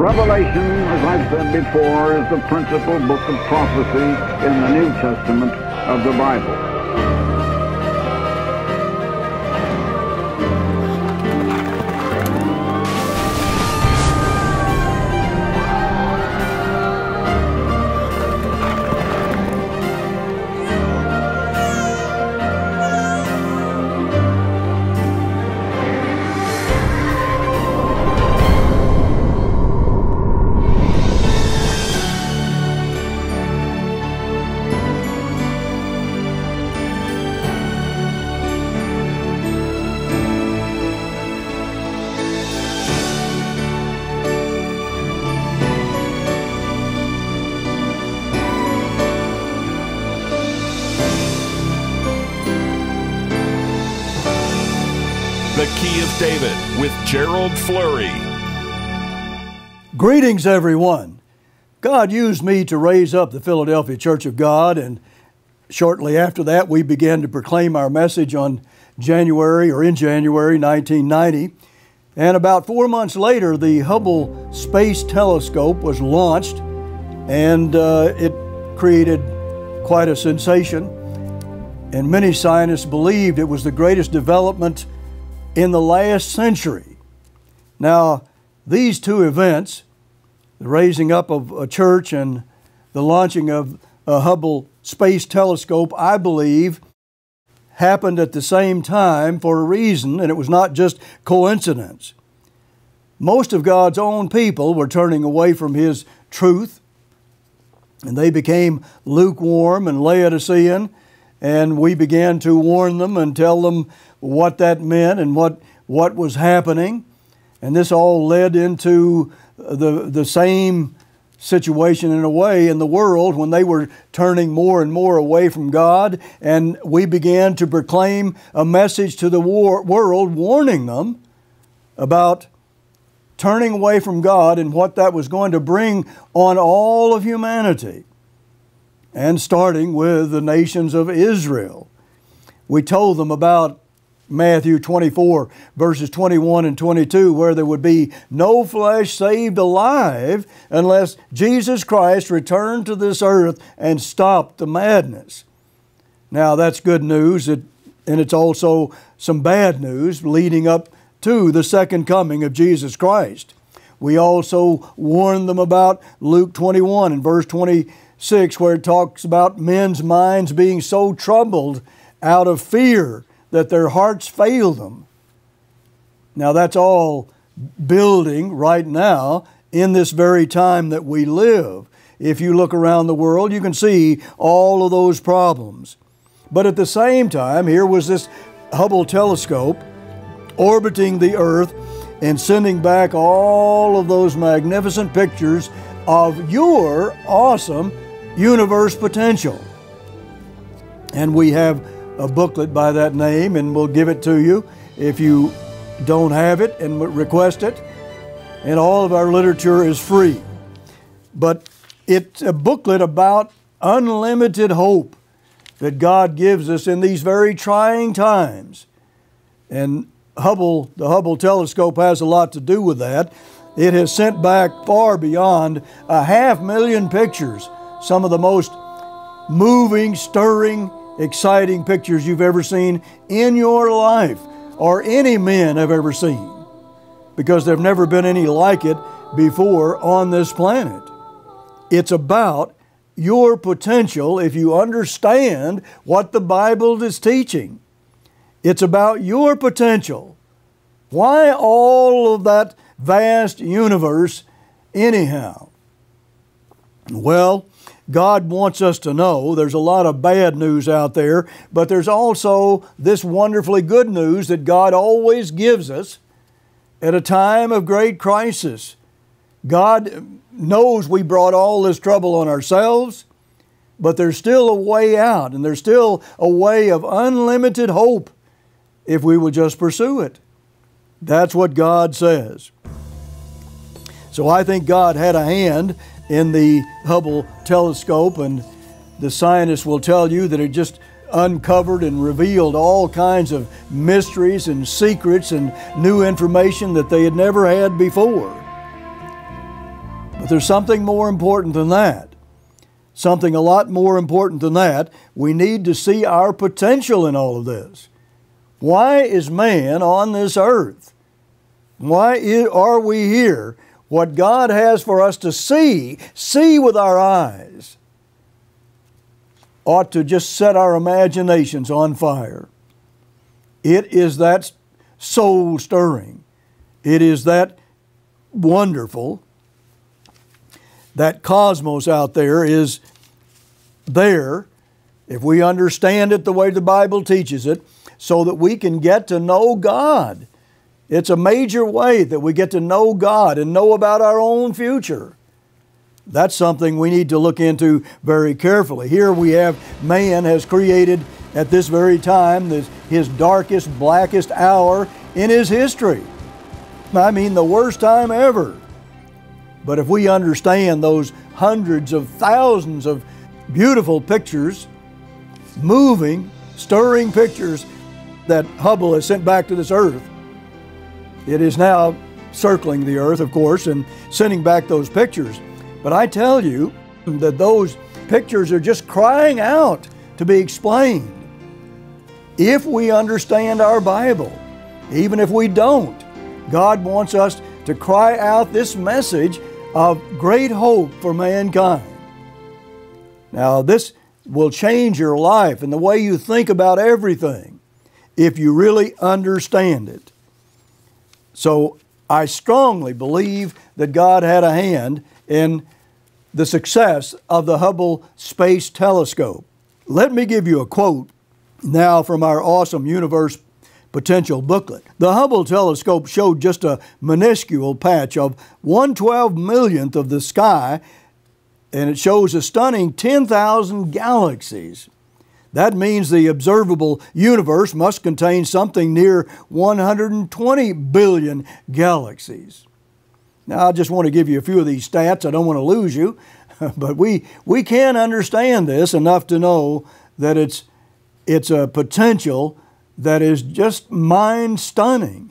Revelation, as I've said before, is the principal book of prophecy in the New Testament of the Bible. The Key of David with Gerald Flurry. Greetings, everyone. God used me to raise up the Philadelphia Church of God, and shortly after that we began to proclaim our message in January 1990. And about 4 months later, the Hubble Space Telescope was launched, and it created quite a sensation. And many scientists believed it was the greatest development in the last century. Now, these two events, the raising up of a church and the launching of a Hubble Space Telescope, I believe, happened at the same time for a reason, and it was not just coincidence. Most of God's own people were turning away from His truth, and they became lukewarm and Laodicean, and we began to warn them and tell them what that meant and what was happening. And this all led into the same situation in a way in the world when they were turning more and more away from God, and we began to proclaim a message to the world warning them about turning away from God and what that was going to bring on all of humanity, and starting with the nations of Israel. We told them about Matthew 24, verses 21 and 22, where there would be no flesh saved alive unless Jesus Christ returned to this earth and stopped the madness. Now, that's good news, and it's also some bad news leading up to the second coming of Jesus Christ. We also warned them about Luke 21 and verse 26, where it talks about men's minds being so troubled out of fear that their hearts fail them. Now, that's all building right now in this very time that we live. If you look around the world, you can see all of those problems. But at the same time, here was this Hubble telescope orbiting the earth and sending back all of those magnificent pictures of your awesome universe potential. And we have a booklet by that name, and we'll give it to you if you don't have it and request it. And all of our literature is free. But it's a booklet about unlimited hope that God gives us in these very trying times. And the Hubble telescope has a lot to do with that. It has sent back far beyond 500,000 pictures, some of the most moving, stirring, exciting pictures you've ever seen in your life, or any men have ever seen, because there have never been any like it before on this planet. It's about your potential if you understand what the Bible is teaching. It's about your potential. Why all of that vast universe anyhow? Well, God wants us to know there's a lot of bad news out there, but there's also this wonderfully good news that God always gives us at a time of great crisis. God knows we brought all this trouble on ourselves, but there's still a way out, and there's still a way of unlimited hope if we will just pursue it. That's what God says. So I think God had a hand in the Hubble telescope, and the scientists will tell you that it just uncovered and revealed all kinds of mysteries and secrets and new information that they had never had before. But there's something more important than that. Something a lot more important than that. We need to see our potential in all of this. Why is man on this earth? Why are we here? What God has for us to see with our eyes, ought to just set our imaginations on fire. It is that soul stirring. It is that wonderful. That cosmos out there is there, if we understand it the way the Bible teaches it, so that we can get to know God. It's a major way that we get to know God and know about our own future. That's something we need to look into very carefully. Here we have man has created at this very time his darkest, blackest hour in his history. I mean, the worst time ever. But if we understand those hundreds of thousands of beautiful pictures, moving, stirring pictures that Hubble has sent back to this earth, it is now circling the earth, of course, and sending back those pictures. But I tell you that those pictures are just crying out to be explained. If we understand our Bible, even if we don't, God wants us to cry out this message of great hope for mankind. Now, this will change your life and the way you think about everything if you really understand it. So I strongly believe that God had a hand in the success of the Hubble Space Telescope. Let me give you a quote now from our awesome Universe Potential booklet. The Hubble telescope showed just a minuscule patch of 1/12 millionth of the sky, and it shows a stunning 10,000 galaxies. That means the observable universe must contain something near 120 billion galaxies. Now, I just want to give you a few of these stats. I don't want to lose you, but we can understand this enough to know that it's a potential that is just mind-stunning.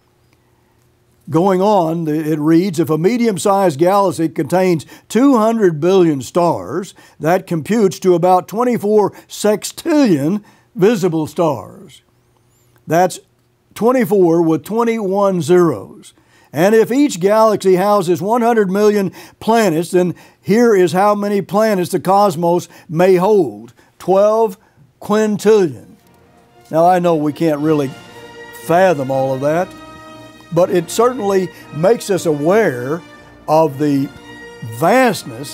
Going on, it reads, if a medium-sized galaxy contains 200 billion stars, that computes to about 24 sextillion visible stars. That's 24 with 21 zeros. And if each galaxy houses 100 million planets, then here is how many planets the cosmos may hold: 12 quintillion. Now, I know we can't really fathom all of that, but it certainly makes us aware of the vastness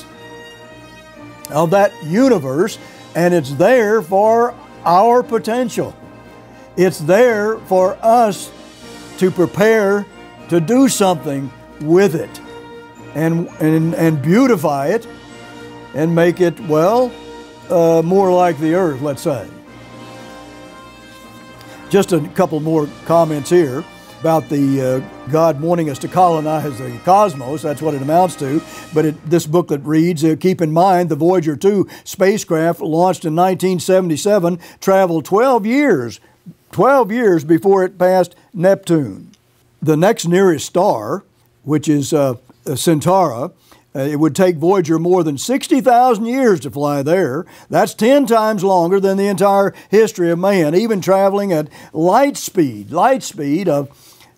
of that universe, and it's there for our potential. It's there for us to prepare to do something with it and beautify it and make it, well, more like the earth, let's say. Just a couple more comments here about the God wanting us to colonize the cosmos. That's what it amounts to. But this booklet reads, keep in mind the Voyager 2 spacecraft launched in 1977 traveled 12 years before it passed Neptune. The next nearest star, which is Centauri, it would take Voyager more than 60,000 years to fly there. That's 10 times longer than the entire history of man, even traveling at light speed of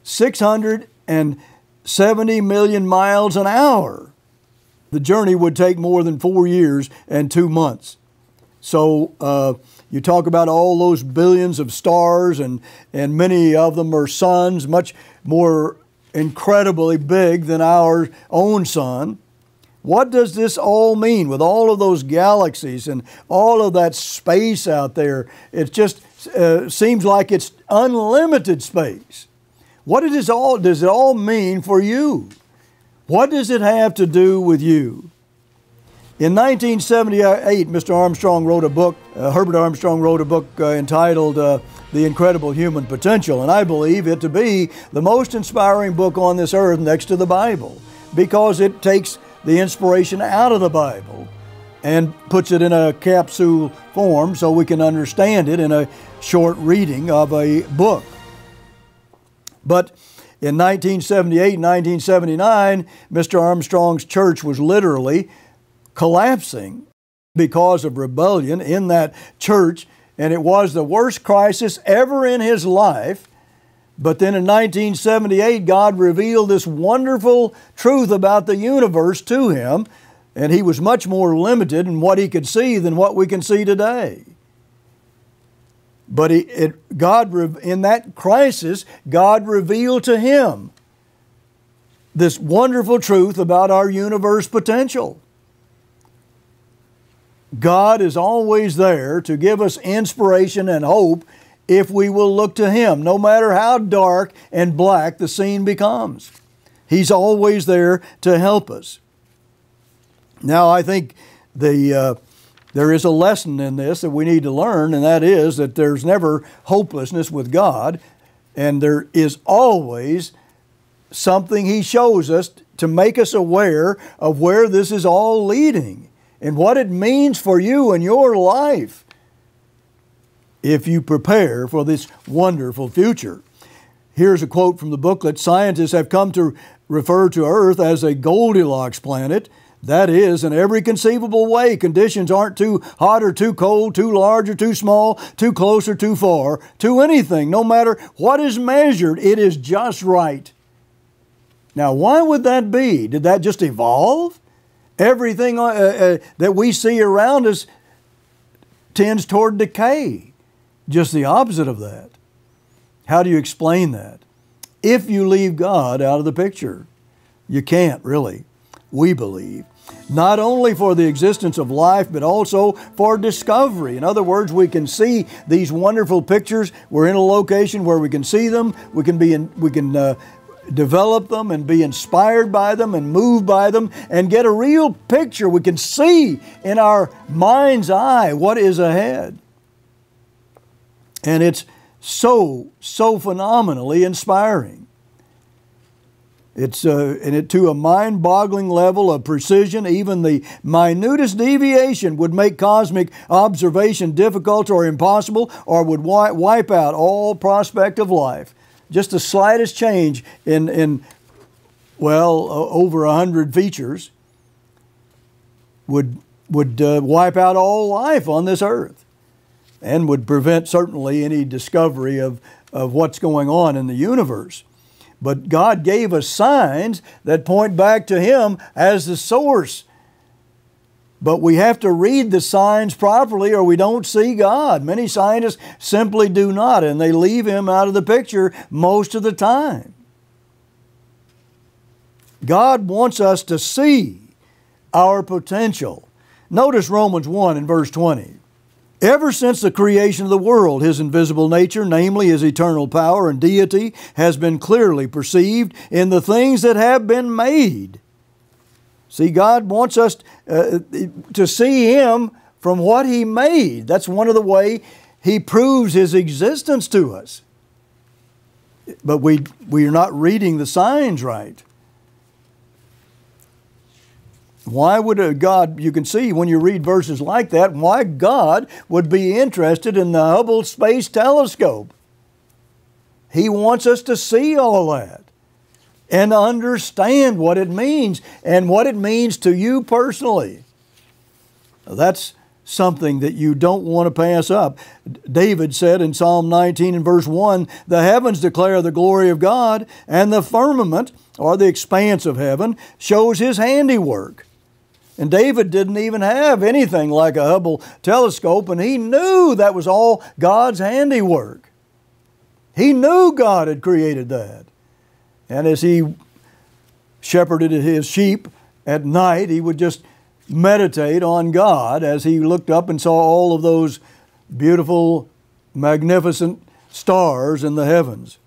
670 million miles an hour. The journey would take more than 4 years and 2 months. So you talk about all those billions of stars, and many of them are suns, much more incredibly big than our own sun. What does this all mean with all of those galaxies and all of that space out there? It just seems like it's unlimited space. What does it all mean for you? What does it have to do with you? In 1978, Mr. Armstrong wrote a book, Herbert Armstrong wrote a book entitled The Incredible Human Potential, and I believe it to be the most inspiring book on this earth next to the Bible, because it takes the inspiration out of the Bible and puts it in a capsule form so we can understand it in a short reading of a book. But In 1978 and 1979, Mr. Armstrong's church was literally collapsing because of rebellion in that church, and it was the worst crisis ever in his life. But then in 1978, God revealed this wonderful truth about the universe to him, and he was much more limited in what he could see than what we can see today. But in that crisis, God revealed to him this wonderful truth about our universe potential. God is always there to give us inspiration and hope if we will look to Him, no matter how dark and black the scene becomes. He's always there to help us. Now, I think there is a lesson in this that we need to learn, and that is that there's never hopelessness with God, and there is always something He shows us to make us aware of where this is all leading and what it means for you and your life if you prepare for this wonderful future. Here's a quote from the booklet. Scientists have come to refer to Earth as a Goldilocks planet. That is, in every conceivable way, conditions aren't too hot or too cold, too large or too small, too close or too far, to anything. No matter what is measured, it is just right. Now, why would that be? Did that just evolve? Everything that we see around us tends toward decay. Just the opposite of that. How do you explain that? If you leave God out of the picture, you can't really. We believe, not only for the existence of life, but also for discovery. In other words, we can see these wonderful pictures. We're in a location where we can see them. We can develop them and be inspired by them and moved by them and get a real picture. We can see in our mind's eye what is ahead. And it's so phenomenally inspiring. It's to a mind-boggling level of precision. Even the minutest deviation would make cosmic observation difficult or impossible, or would wipe out all prospect of life. Just the slightest change in over 100 features would wipe out all life on this earth, and would prevent certainly any discovery of what's going on in the universe. But God gave us signs that point back to Him as the source. But we have to read the signs properly or we don't see God. Many scientists simply do not, and they leave Him out of the picture most of the time. God wants us to see our potential. Notice Romans 1 and verse 20. Ever since the creation of the world, His invisible nature, namely His eternal power and deity, has been clearly perceived in the things that have been made. See, God wants us to see Him from what He made. That's one of the ways He proves His existence to us. But we are not reading the signs right. Why would God, you can see when you read verses like that, why God would be interested in the Hubble Space Telescope. He wants us to see all that and understand what it means and what it means to you personally. That's something that you don't want to pass up. David said in Psalm 19 and verse 1, "The heavens declare the glory of God, and the firmament, or the expanse of heaven, shows His handiwork." And David didn't even have anything like a Hubble telescope, and he knew that was all God's handiwork. He knew God had created that. And as he shepherded his sheep at night, he would just meditate on God as he looked up and saw all of those beautiful, magnificent stars in the heavens.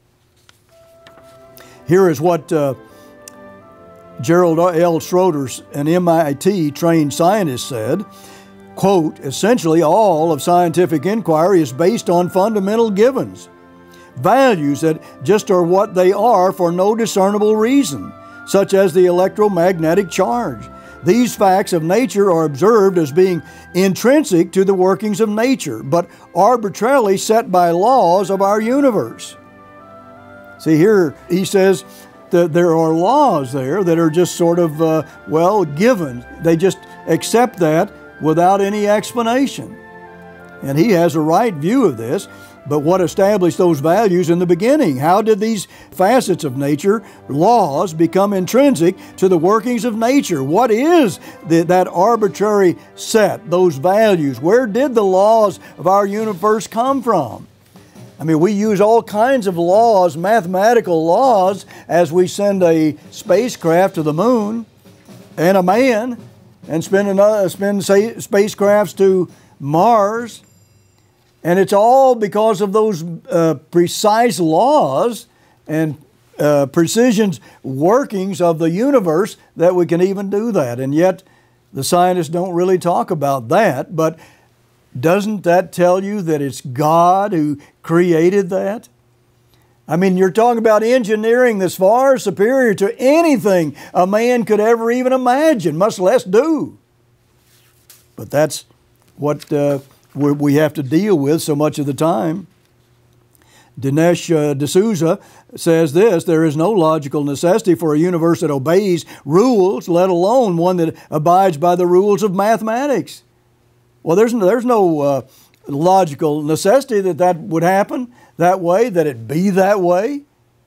Here is what Gerald L. Schroeder, an MIT-trained scientist, said, quote, "Essentially all of scientific inquiry is based on fundamental givens, values that just are what they are for no discernible reason, such as the electromagnetic charge. These facts of nature are observed as being intrinsic to the workings of nature, but arbitrarily set by laws of our universe." See, here he says that there are laws there that are just sort of, given. They just accept that without any explanation. And he has a right view of this. But what established those values in the beginning? How did these facets of nature, laws, become intrinsic to the workings of nature? What is that arbitrary set, those values? Where did the laws of our universe come from? I mean, we use all kinds of laws, mathematical laws, as we send a spacecraft to the moon and a man, and spend spacecrafts to Mars. And it's all because of those precise laws and precision workings of the universe that we can even do that. And yet the scientists don't really talk about that. But doesn't that tell you that it's God who created that? I mean, you're talking about engineering that's far superior to anything a man could ever even imagine, much less do. But that's what we have to deal with so much of the time. Dinesh D'Souza says this: there is no logical necessity for a universe that obeys rules, let alone one that abides by the rules of mathematics. Well, there's no logical necessity that would happen that way, that it be that way,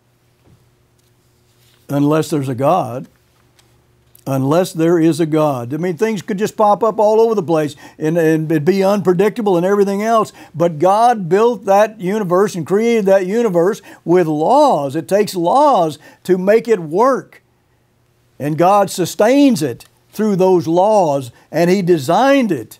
unless there's a God. Unless there is a God. I mean, things could just pop up all over the place and it'd be unpredictable and everything else. But God built that universe and created that universe with laws. It takes laws to make it work. And God sustains it through those laws, and He designed it.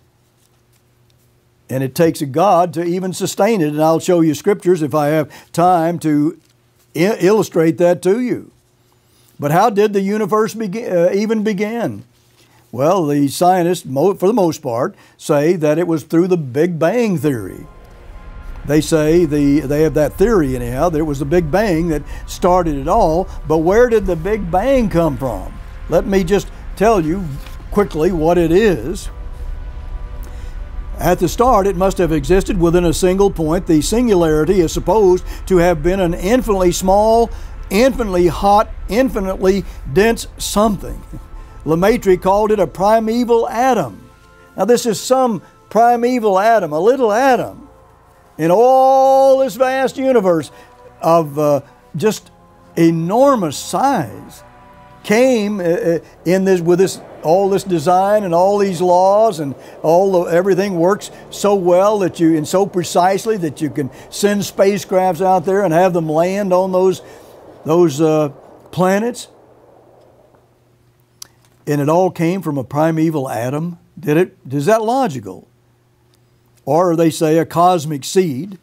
And it takes a God to even sustain it. And I'll show you scriptures if I have time to illustrate that to you. But how did the universe even begin? Well, the scientists, for the most part, say that it was through the Big Bang theory. They say, they have that theory anyhow, that it was the Big Bang that started it all. But where did the Big Bang come from? Let me just tell you quickly what it is. At the start, it must have existed within a single point. The singularity is supposed to have been an infinitely small, infinitely hot, infinitely dense something. Lemaitre called it a primeval atom. Now this is some primeval atom, a little atom in all this vast universe of just enormous size, came with all this design and all these laws, and everything works so well that and so precisely that you can send spacecrafts out there and have them land on those planets. And it all came from a primeval atom. Did it? Is that logical? Or they say a cosmic seed.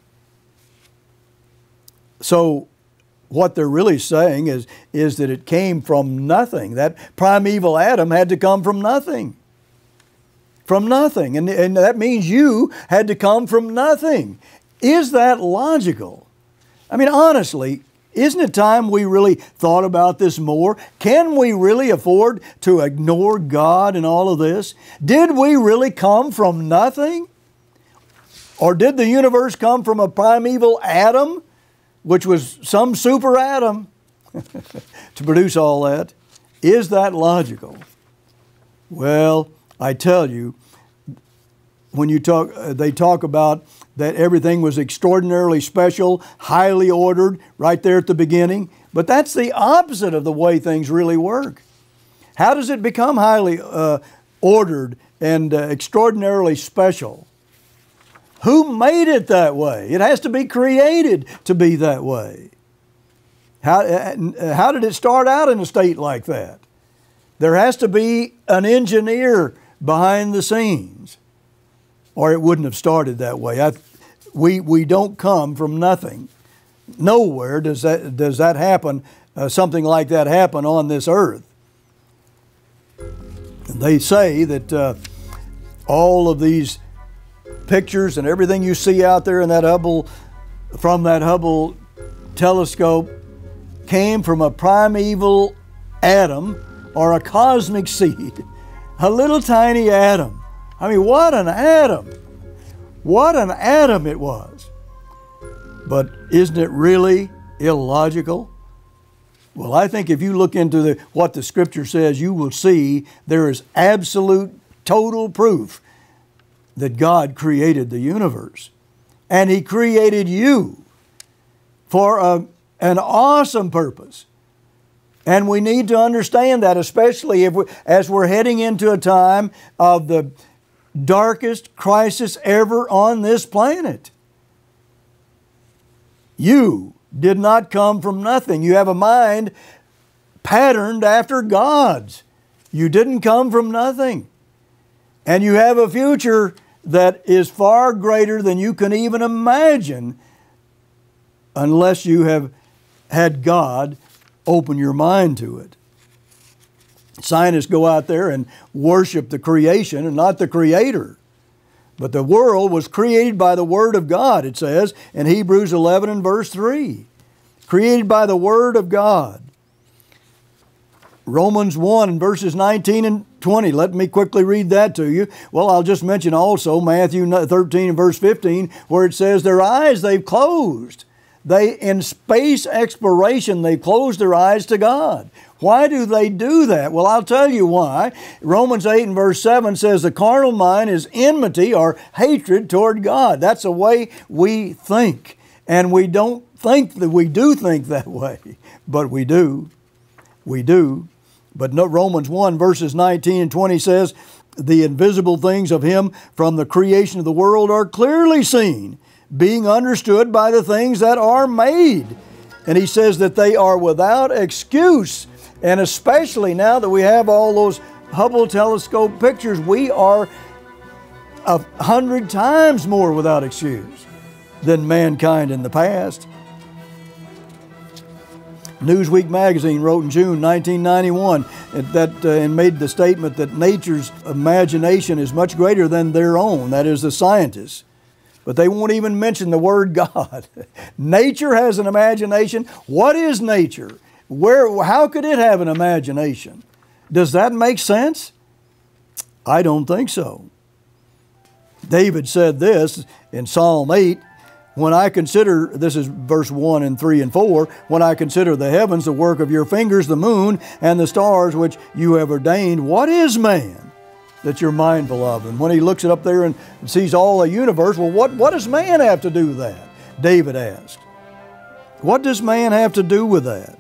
So what they're really saying is that it came from nothing. That primeval atom had to come from nothing. From nothing. And that means you had to come from nothing. Is that logical? I mean, honestly, isn't it time we really thought about this more? Can we really afford to ignore God in all of this? Did we really come from nothing? Or did the universe come from a primeval atom, which was some super atom to produce all that? Is that logical? Well, I tell you, when they talk about that everything was extraordinarily special, highly ordered, right there at the beginning. But that's the opposite of the way things really work. How does it become highly ordered and extraordinarily special? Who made it that way? It has to be created to be that way. How did it start out in a state like that? There has to be an engineer behind the scenes, or it wouldn't have started that way. We don't come from nothing. Nowhere does that happen, something like that happen on this earth. And they say that all of these pictures and everything you see out there in that from that Hubble telescope came from a primeval atom or a cosmic seed, a little tiny atom. I mean, what an atom! What an atom it was! But isn't it really illogical? Well, I think if you look into what the Scripture says, you will see there is absolute, total proof that God created the universe. And He created you for an awesome purpose. And we need to understand that, especially as we're heading into a time of the darkest crisis ever on this planet. You did not come from nothing. You have a mind patterned after God's. You didn't come from nothing. And you have a future that is far greater than you can even imagine unless you have had God open your mind to it. Scientists go out there and worship the creation and not the Creator. But the world was created by the Word of God, it says in Hebrews 11 and verse 3. Created by the Word of God. Romans 1 and verses 19 and 20. Let me quickly read that to you. Well, I'll just mention also Matthew 13 and verse 15, where it says, their eyes they've closed. In space exploration, they've closed their eyes to God. Why do they do that? Well, I'll tell you why. Romans 8 and verse 7 says the carnal mind is enmity or hatred toward God. That's the way we think. And we don't think that we do think that way, but we do. We do. But no, Romans 1 verses 19 and 20 says, the invisible things of Him from the creation of the world are clearly seen, being understood by the things that are made. And he says that they are without excuse. And especially now that we have all those Hubble Telescope pictures, we are 100 times more without excuse than mankind in the past. Newsweek magazine wrote in June 1991 and made the statement that nature's imagination is much greater than their own, that is the scientists. But they won't even mention the word God. Nature has an imagination. What is nature? How could it have an imagination? Does that make sense? I don't think so. David said this in Psalm 8, when I consider, this is verse 1 and 3 and 4, when I consider the heavens, the work of your fingers, the moon and the stars which you have ordained, what is man that you're mindful of? And when he looks it up there and sees all the universe, well, what does man have to do with that? David asked. What does man have to do with that?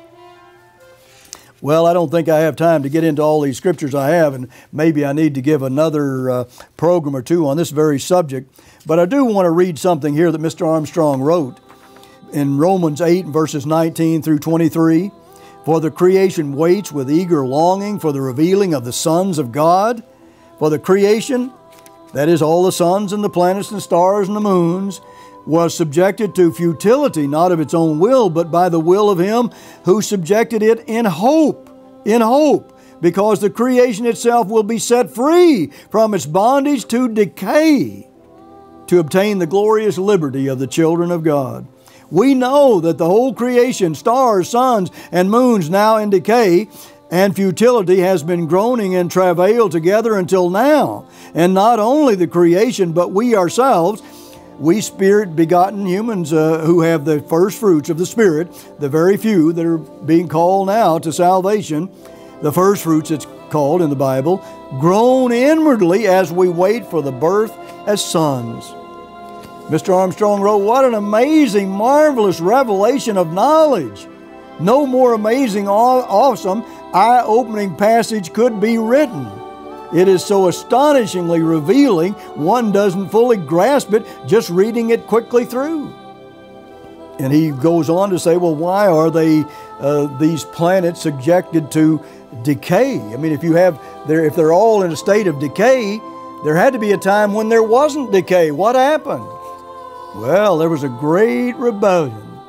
Well, I don't think I have time to get into all these scriptures I have, and maybe I need to give another program or two on this very subject. But I do want to read something here that Mr. Armstrong wrote in Romans 8, verses 19 through 23. For the creation waits with eager longing for the revealing of the sons of God. For the creation, that is all the suns and the planets and stars and the moons, was subjected to futility, not of its own will, but by the will of Him who subjected it in hope, because the creation itself will be set free from its bondage to decay, to obtain the glorious liberty of the children of God. We know that the whole creation, stars, suns, and moons now in decay and futility, has been groaning in travail together until now. And not only the creation, but we ourselves, we Spirit-begotten humans who have the first fruits of the Spirit, the very few that are being called now to salvation, the first fruits it's called in the Bible, groan inwardly as we wait for the birth as sons. Mr. Armstrong wrote, what an amazing, marvelous revelation of knowledge. No more amazing, awesome, eye-opening passage could be written. It is so astonishingly revealing, one doesn't fully grasp it just reading it quickly through. And he goes on to say, well, why are these planets subjected to decay? I mean, if they're all in a state of decay, there had to be a time when there wasn't decay. What happened? Well, there was a great rebellion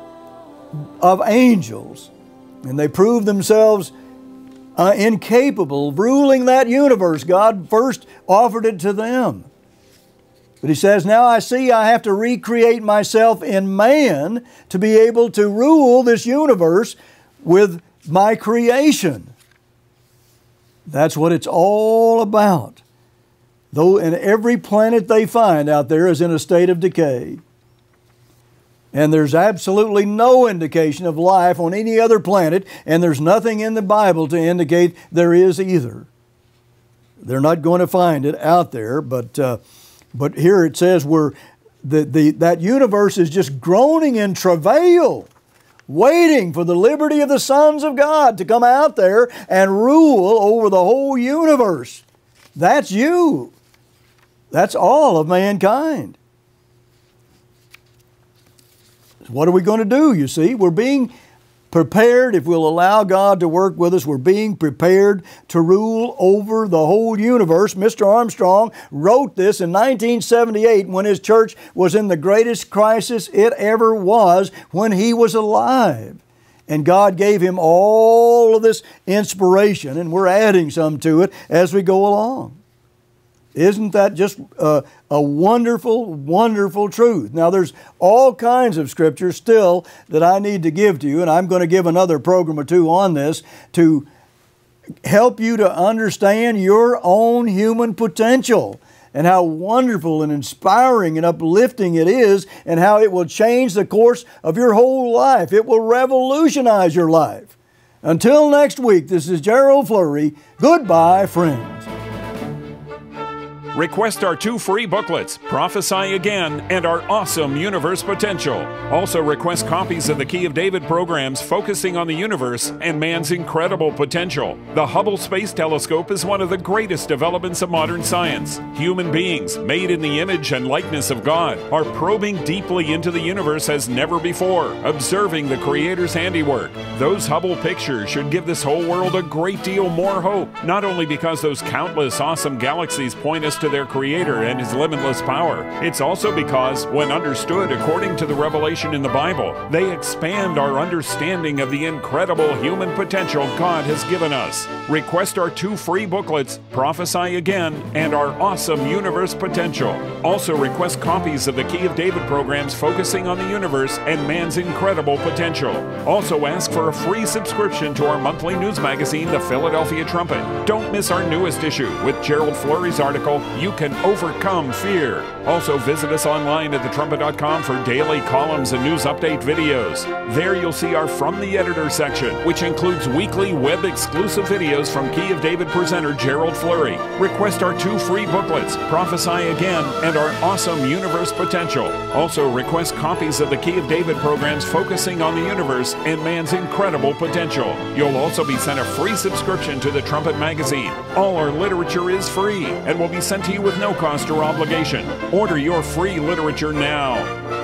of angels, and they proved themselves incapable of ruling that universe. God first offered it to them. But he says, now I see I have to recreate myself in man to be able to rule this universe with my creation. That's what it's all about. Though in every planet they find out there is in a state of decay. And there's absolutely no indication of life on any other planet, and there's nothing in the Bible to indicate there is either. They're not going to find it out there, but here it says that universe is just groaning in travail, waiting for the liberty of the sons of God to come out there and rule over the whole universe. That's you. That's all of mankind. What are we going to do, you see? We're being prepared, if we'll allow God to work with us, we're being prepared to rule over the whole universe. Mr. Armstrong wrote this in 1978 when his church was in the greatest crisis it ever was, when he was alive. And God gave him all of this inspiration, and we're adding some to it as we go along. Isn't that just a wonderful, wonderful truth? Now, there's all kinds of scriptures still that I need to give to you, and I'm going to give another program or two on this to help you to understand your own human potential and how wonderful and inspiring and uplifting it is, and how it will change the course of your whole life. It will revolutionize your life. Until next week, this is Gerald Flurry. Goodbye, friends. Request our 2 free booklets, Prophesy Again and Our Awesome Universe Potential. Also request copies of the Key of David programs focusing on the universe and man's incredible potential. The Hubble Space Telescope is one of the greatest developments of modern science. Human beings, made in the image and likeness of God, are probing deeply into the universe as never before, observing the Creator's handiwork. Those Hubble pictures should give this whole world a great deal more hope, not only because those countless awesome galaxies point us to their Creator and His limitless power. It's also because, when understood according to the revelation in the Bible, they expand our understanding of the incredible human potential God has given us. Request our 2 free booklets, Prophesy Again and Our Awesome Universe Potential. Also request copies of the Key of David programs focusing on the universe and man's incredible potential. Also ask for a free subscription to our monthly news magazine, The Philadelphia Trumpet. Don't miss our newest issue with Gerald Flurry's article, You Can Overcome Fear. Also visit us online at thetrumpet.com for daily columns and news update videos. There you'll see our From the Editor section, which includes weekly web exclusive videos from Key of David presenter Gerald Flurry. Request our 2 free booklets, Prophesy Again and Our Awesome Universe Potential. Also request copies of the Key of David programs focusing on the universe and man's incredible potential. You'll also be sent a free subscription to the Trumpet magazine. All our literature is free and will be sent to you with no cost or obligation. Order your free literature now.